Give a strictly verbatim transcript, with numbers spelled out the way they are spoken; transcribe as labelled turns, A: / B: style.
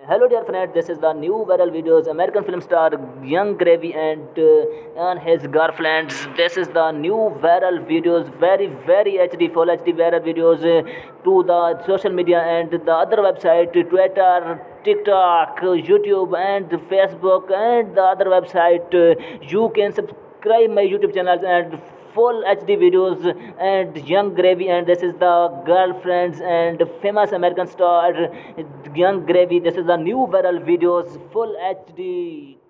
A: Hello dear friend, this is the new viral videos. American film star Young Gravy and, uh, and his girlfriends. This is the new viral videos, very very H D, full H D viral videos uh, to the social media and the other website, Twitter, TikTok, YouTube and Facebook and the other website. Uh, you can subscribe my YouTube channel and full H D videos and Young Gravy, and this is the girlfriends and famous American star Young Gravy. This is the new viral videos, full H D.